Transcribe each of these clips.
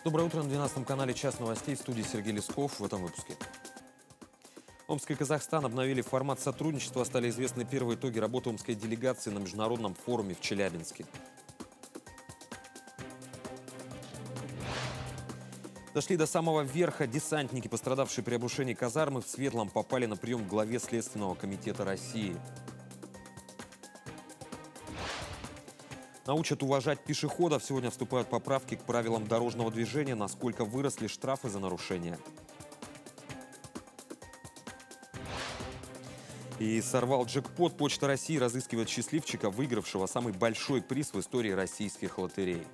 Доброе утро на 12 канале «Час новостей», в студии Сергей Лесков. В этом выпуске. Омск и Казахстан обновили формат сотрудничества. Стали известны первые итоги работы омской делегации на международном форуме в Челябинске. Дошли до самого верха. Десантники, пострадавшие при обрушении казармы в Светлом, попали на прием к главе Следственного комитета России. Научат уважать пешеходов. Сегодня вступают поправки к правилам дорожного движения. Насколько выросли штрафы за нарушения. И сорвал джекпот. Почта России разыскивает счастливчика, выигравшего самый большой приз в истории российских лотерей.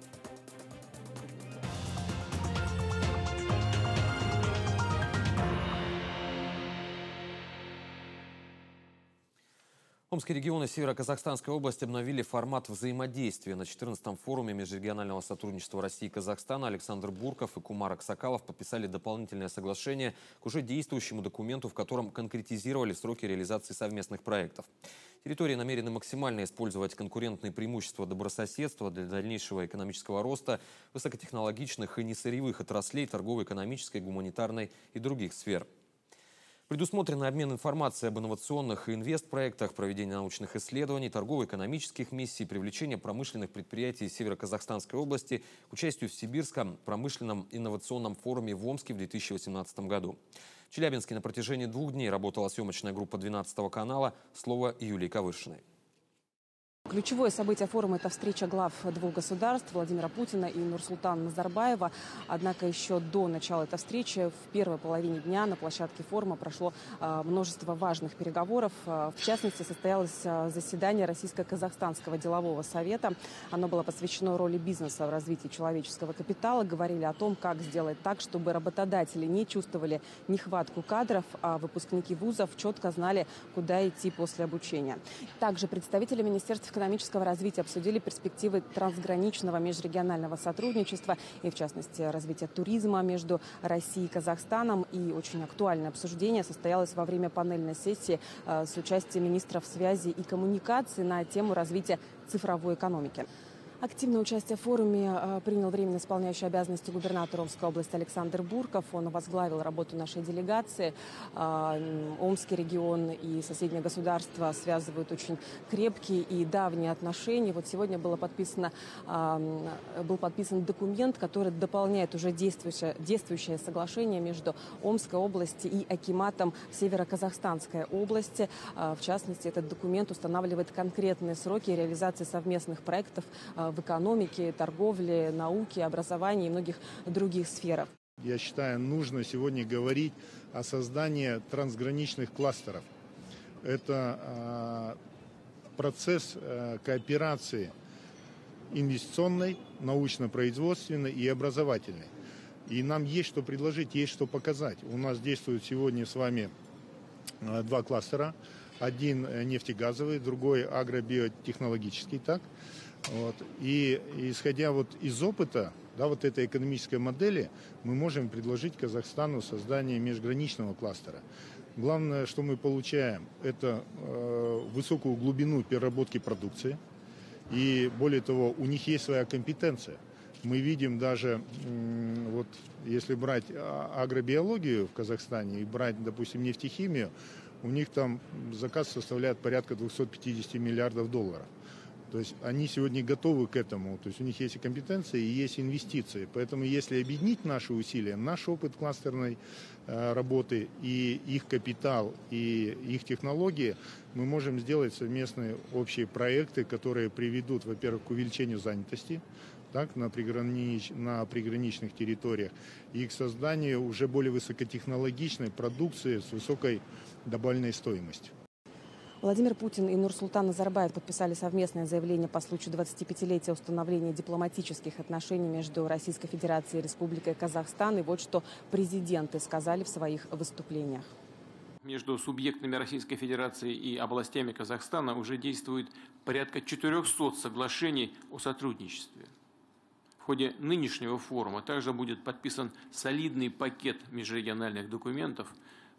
Омский регион и Северо-Казахстанской области обновили формат взаимодействия. На 14-м форуме межрегионального сотрудничества России и Казахстана Александр Бурков и Кумар Аксакалов подписали дополнительное соглашение к уже действующему документу, в котором конкретизировали сроки реализации совместных проектов. Территории намерены максимально использовать конкурентные преимущества добрососедства для дальнейшего экономического роста высокотехнологичных и несырьевых отраслей торгово-экономической, гуманитарной и других сфер. Предусмотрен обмен информацией об инновационных и инвестпроектах, проведение научных исследований, торгово-экономических миссий, привлечение промышленных предприятий Северо-Казахстанской области к участию в Сибирском промышленном инновационном форуме в Омске в 2018 году. В Челябинске на протяжении 2 дней работала съемочная группа 12 канала. Слово Юлии Кавыршиной. Ключевое событие форума – это встреча глав 2 государств Владимира Путина и Нурсултана Назарбаева. Однако еще до начала этой встречи, в первой половине дня на площадке форума прошло множество важных переговоров. В частности, состоялось заседание Российско-Казахстанского делового совета. Оно было посвящено роли бизнеса в развитии человеческого капитала. Говорили о том, как сделать так, чтобы работодатели не чувствовали нехватку кадров, а выпускники вузов четко знали, куда идти после обучения. Также представители Министерства экономического развития обсудили перспективы трансграничного межрегионального сотрудничества и, в частности, развития туризма между Россией и Казахстаном. И очень актуальное обсуждение состоялось во время панельной сессии с участием министров связи и коммуникации на тему развития цифровой экономики. Активное участие в форуме принял временно исполняющий обязанности губернатора Омской области Александр Бурков. Он возглавил работу нашей делегации. Омский регион и соседние государства связывают очень крепкие и давние отношения. Вот сегодня был подписан документ, который дополняет уже действующее соглашение между Омской областью и акиматом Северо-Казахстанской области. В частности, этот документ устанавливает конкретные сроки реализации совместных проектов в экономике, торговле, науке, образовании и многих других сферах. Я считаю, нужно сегодня говорить о создании трансграничных кластеров. Это процесс кооперации инвестиционной, научно-производственной и образовательной. И нам есть что предложить, есть что показать. У нас действуют сегодня с вами 2 кластера. Один нефтегазовый, другой агробиотехнологический, так? Вот. И исходя вот из опыта, да, вот этой экономической модели, мы можем предложить Казахстану создание межграничного кластера. Главное, что мы получаем, это высокую глубину переработки продукции. И более того, у них есть своя компетенция. Мы видим даже, вот если брать агробиологию в Казахстане и брать, допустим, нефтехимию, у них там заказ составляет порядка 250 миллиардов долларов. То есть они сегодня готовы к этому, то есть у них есть и компетенции, и есть инвестиции. Поэтому если объединить наши усилия, наш опыт кластерной работы и их капитал, и их технологии, мы можем сделать совместные общие проекты, которые приведут, во-первых, к увеличению занятости, так, на приграничных территориях, и к созданию уже более высокотехнологичной продукции с высокой добавленной стоимостью. Владимир Путин и Нурсултан Назарбаев подписали совместное заявление по случаю 25-летия установления дипломатических отношений между Российской Федерацией и Республикой Казахстан. И вот что президенты сказали в своих выступлениях. Между субъектами Российской Федерации и областями Казахстана уже действует порядка 400 соглашений о сотрудничестве. В ходе нынешнего форума также будет подписан солидный пакет межрегиональных документов,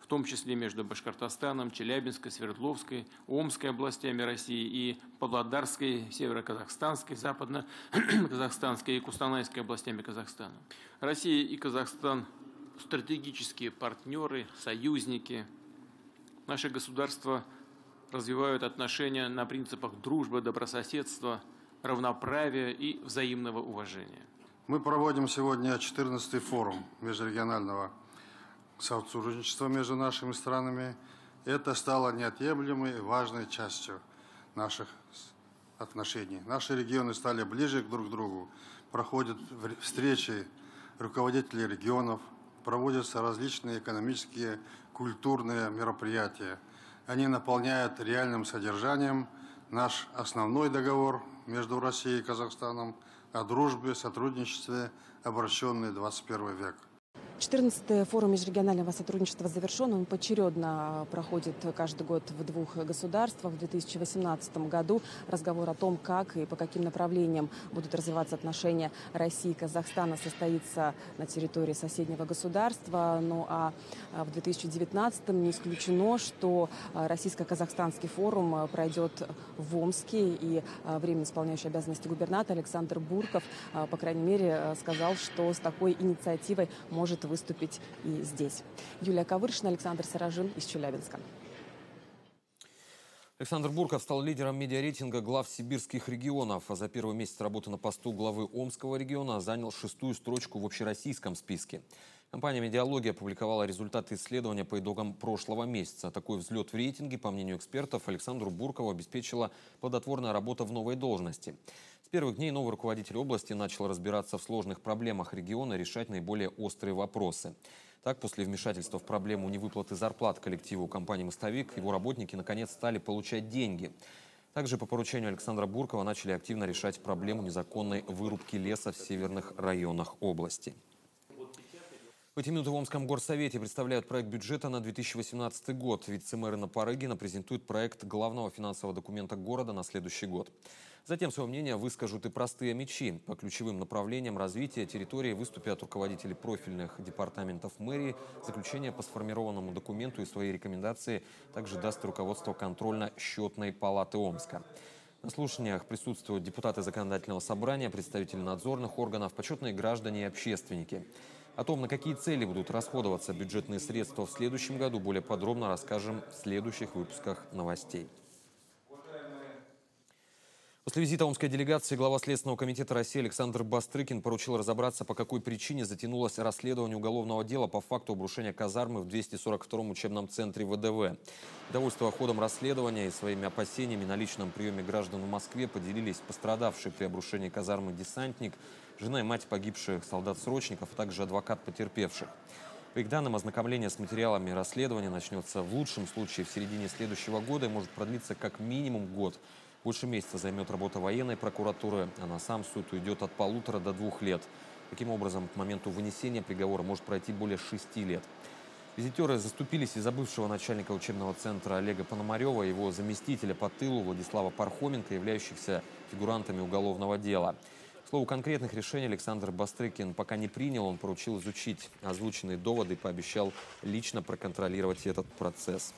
в том числе между Башкортостаном, Челябинской, Свердловской, Омской областями России и Павлодарской, Северо-Казахстанской, Западно-Казахстанской и Кустанайской областями Казахстана. Россия и Казахстан – стратегические партнеры, союзники. Наши государства развивают отношения на принципах дружбы, добрососедства, равноправия и взаимного уважения. Мы проводим сегодня 14-й форум межрегионального сотрудничества между нашими странами. Это стало неотъемлемой и важной частью наших отношений. Наши регионы стали ближе друг к другу. Проходят встречи руководителей регионов, проводятся различные экономические, культурные мероприятия. Они наполняют реальным содержанием наш основной договор между Россией и Казахстаном о дружбе, сотрудничестве, обращенный в 21 век. 14-й форум межрегионального сотрудничества завершен. Он поочередно проходит каждый год в двух государствах. В 2018 году разговор о том, как и по каким направлениям будут развиваться отношения России и Казахстана, состоится на территории соседнего государства. Ну а в 2019 не исключено, что российско-казахстанский форум пройдет в Омске. И временно исполняющий обязанности губернатора Александр Бурков, по крайней мере, сказал, что с такой инициативой может выступить и здесь. Юлия Ковыршина, Александр Саражин из Челябинска. Александр Бурков стал лидером медиарейтинга глав сибирских регионов. А за первый месяц работы на посту главы Омского региона занял 6-ю строчку в общероссийском списке. Компания «Медиалогия» опубликовала результаты исследования по итогам прошлого месяца. Такой взлет в рейтинге, по мнению экспертов, Александру Буркову обеспечила плодотворная работа в новой должности. С первых дней новый руководитель области начал разбираться в сложных проблемах региона и решать наиболее острые вопросы. Так, после вмешательства в проблему невыплаты зарплат коллективу компании «Мостовик», его работники наконец стали получать деньги. Также по поручению Александра Буркова начали активно решать проблему незаконной вырубки леса в северных районах области. В эти минуты в Омском горсовете представляют проект бюджета на 2018 год. Вице-мэр Инна Парыгина презентует проект главного финансового документа города на следующий год. Затем свое мнение выскажут и простые омичи. По ключевым направлениям развития территории выступят руководители профильных департаментов мэрии. Заключение по сформированному документу и свои рекомендации также даст руководство контрольно-счетной палаты Омска. На слушаниях присутствуют депутаты законодательного собрания, представители надзорных органов, почетные граждане и общественники. О том, на какие цели будут расходоваться бюджетные средства в следующем году, более подробно расскажем в следующих выпусках новостей. После визита омской делегации глава Следственного комитета России Александр Бастрыкин поручил разобраться, по какой причине затянулось расследование уголовного дела по факту обрушения казармы в 242-м учебном центре ВДВ. Довольство ходом расследования и своими опасениями на личном приеме граждан в Москве поделились пострадавший при обрушении казармы десантник, жена и мать погибших солдат-срочников, а также адвокат потерпевших. По их данным, ознакомление с материалами расследования начнется в лучшем случае в середине следующего года и может продлиться как минимум год. Больше месяца займет работа военной прокуратуры, а на сам суд уйдет от 1,5 до 2 лет. Таким образом, к моменту вынесения приговора может пройти более 6 лет. Визитеры заступились из-за бывшего начальника учебного центра Олега Пономарева и его заместителя по тылу Владислава Пархоменко, являющихся фигурантами уголовного дела. К слову, конкретных решений Александр Бастрыкин пока не принял. Он поручил изучить озвученные доводы и пообещал лично проконтролировать этот процесс.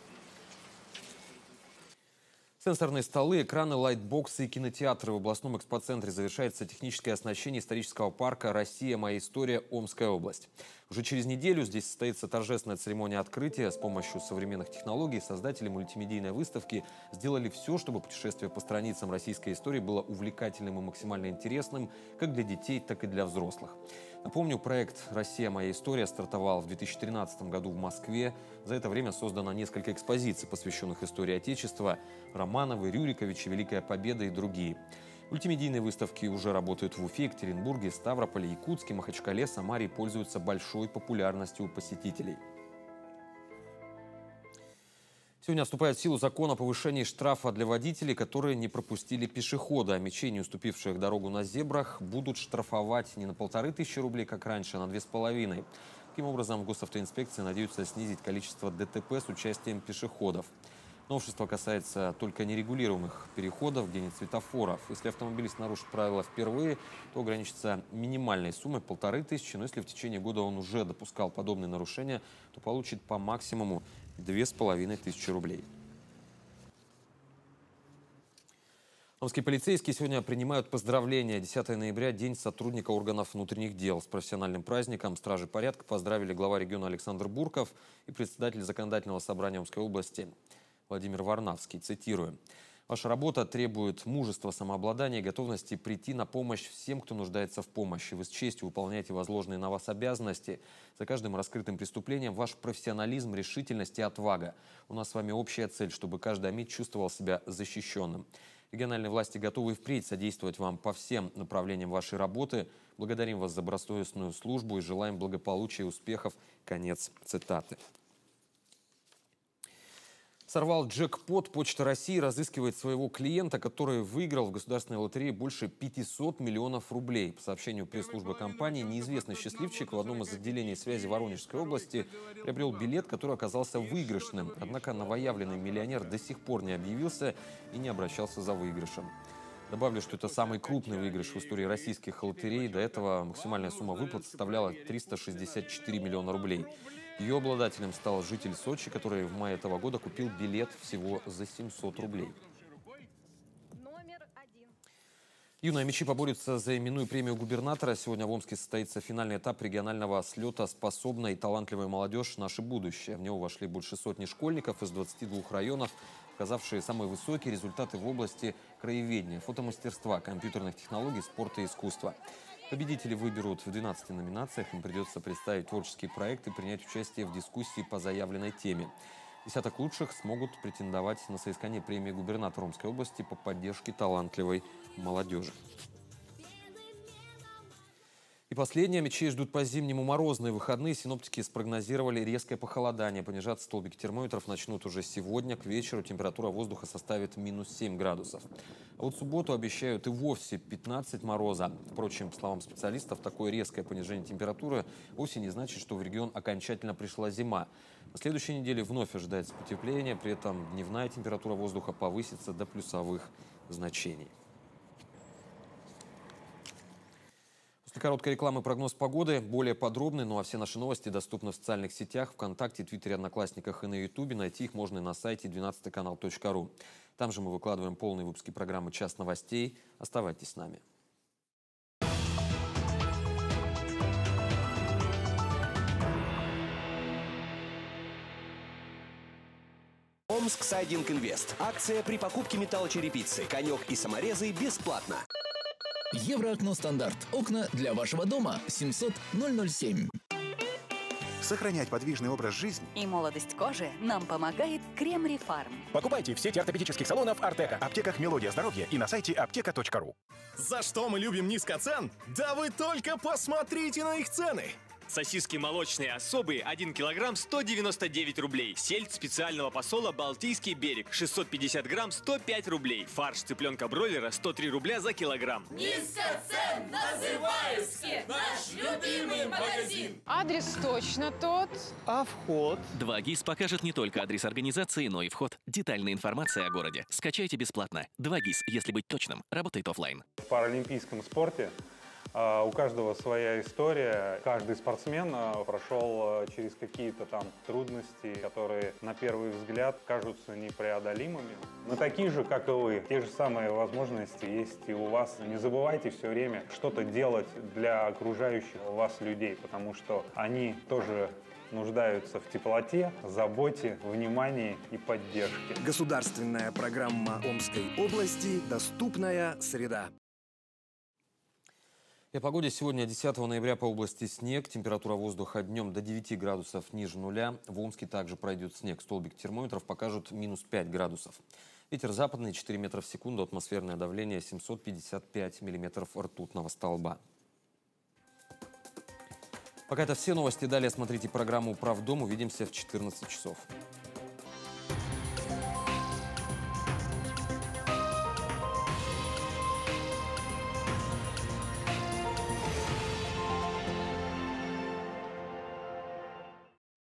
Сенсорные столы, экраны, лайтбоксы и кинотеатры. В областном экспоцентре завершается техническое оснащение исторического парка «Россия. Моя история. Омская область». Уже через неделю здесь состоится торжественная церемония открытия. С помощью современных технологий создатели мультимедийной выставки сделали все, чтобы путешествие по страницам российской истории было увлекательным и максимально интересным как для детей, так и для взрослых. Напомню, проект «Россия. Моя история» стартовал в 2013 году в Москве. За это время создано несколько экспозиций, посвященных истории Отечества: Романовы, Рюриковичи, Великая Победа и другие. Мультимедийные выставки уже работают в Уфе, Екатеринбурге, Ставрополе, Якутске, Махачкале, Самаре и пользуются большой популярностью у посетителей. Сегодня вступает в силу закон о повышении штрафа для водителей, которые не пропустили пешехода. Омичей, не уступивших дорогу на зебрах, будут штрафовать не на 1500 рублей, как раньше, а на 2500. Таким образом, в госавтоинспекции надеются снизить количество ДТП с участием пешеходов. Новшество касается только нерегулируемых переходов, где нет светофоров. Если автомобилист нарушит правила впервые, то ограничится минимальной суммой 1500, но если в течение года он уже допускал подобные нарушения, то получит по максимуму 2500 рублей. Омские полицейские сегодня принимают поздравления. 10 ноября – День сотрудника органов внутренних дел. С профессиональным праздником стражи порядка поздравили глава региона Александр Бурков и председатель Законодательного собрания Омской области Владимир Варнавский. Цитирую. «Ваша работа требует мужества, самообладания и готовности прийти на помощь всем, кто нуждается в помощи. Вы с честью выполняете возложенные на вас обязанности. За каждым раскрытым преступлением ваш профессионализм, решительность и отвага. У нас с вами общая цель, чтобы каждый омид чувствовал себя защищенным. Региональные власти готовы и впредь содействовать вам по всем направлениям вашей работы. Благодарим вас за добросовестную службу и желаем благополучия и успехов». Конец цитаты. Сорвал джекпот. Почта России разыскивает своего клиента, который выиграл в государственной лотерее больше 500 миллионов рублей. По сообщению пресс-службы компании, неизвестный счастливчик в одном из отделений связи Воронежской области приобрел билет, который оказался выигрышным. Однако новоявленный миллионер до сих пор не объявился и не обращался за выигрышем. Добавлю, что это самый крупный выигрыш в истории российских лотерей. До этого максимальная сумма выплат составляла 364 миллиона рублей. Ее обладателем стал житель Сочи, который в мае этого года купил билет всего за 700 рублей. Юные мячи поборются за именную премию губернатора. Сегодня в Омске состоится финальный этап регионального слета «Способная и талантливая молодежь. Наше будущее». В него вошли больше сотни школьников из 22 районов, показавшие самые высокие результаты в области краеведения, фотомастерства, компьютерных технологий, спорта и искусства. Победители выберут в 12 номинациях. Им придется представить творческие проекты и принять участие в дискуссии по заявленной теме. Десяток лучших смогут претендовать на соискание премии губернатора Омской области по поддержке талантливой молодежи. И последнее. Мечей ждут по-зимнему морозные выходные. Синоптики спрогнозировали резкое похолодание. Понижаться столбики термометров начнут уже сегодня. К вечеру температура воздуха составит -7 градусов. А вот в субботу обещают и вовсе 15 мороза. Впрочем, по словам специалистов, такое резкое понижение температуры вовсе не значит, что в регион окончательно пришла зима. На следующей неделе вновь ожидается потепление. При этом дневная температура воздуха повысится до плюсовых значений. После короткой рекламы прогноз погоды. Более подробный, ну а все наши новости доступны в социальных сетях, ВКонтакте, Твиттере, Одноклассниках и на Ютубе. Найти их можно и на сайте 12kanal.ru. Там же мы выкладываем полные выпуски программы «Час новостей». Оставайтесь с нами. Омск Сайдинг Инвест. Акция при покупке металлочерепицы. Конек и саморезы бесплатно. Евроокно стандарт. Окна для вашего дома. 700 007. Сохранять подвижный образ жизни и молодость кожи нам помогает крем Рефарм. Покупайте в сети ортопедических салонов Артека, аптеках «Мелодия здоровья» и на сайте аптека.ру. За что мы любим низко цен? Да вы только посмотрите на их цены! Сосиски молочные особые 1 килограмм 199 рублей. Сельдь специального посола «Балтийский берег» 650 грамм 105 рублей. Фарш цыпленка бройлера 103 рубля за килограмм. Низко цен на Зыбаевске. Наш любимый магазин. Адрес точно тот. А вход? 2GIS покажет не только адрес организации, но и вход. Детальная информация о городе. Скачайте бесплатно. 2GIS, если быть точным, работает офлайн. В паралимпийском спорте у каждого своя история. Каждый спортсмен прошел через какие-то там трудности, которые на первый взгляд кажутся непреодолимыми. Мы такие же, как и вы. Те же самые возможности есть и у вас. Не забывайте все время что-то делать для окружающих вас людей, потому что они тоже нуждаются в теплоте, заботе, внимании и поддержке. Государственная программа Омской области «Доступная среда». И о погоде. Сегодня 10 ноября по области снег. Температура воздуха днем до 9 градусов ниже нуля. В Омске также пройдет снег. Столбик термометров покажут -5 градусов. Ветер западный 4 метра в секунду. Атмосферное давление 755 миллиметров ртутного столба. Пока это все новости. Далее смотрите программу «Правдом». Увидимся в 14 часов.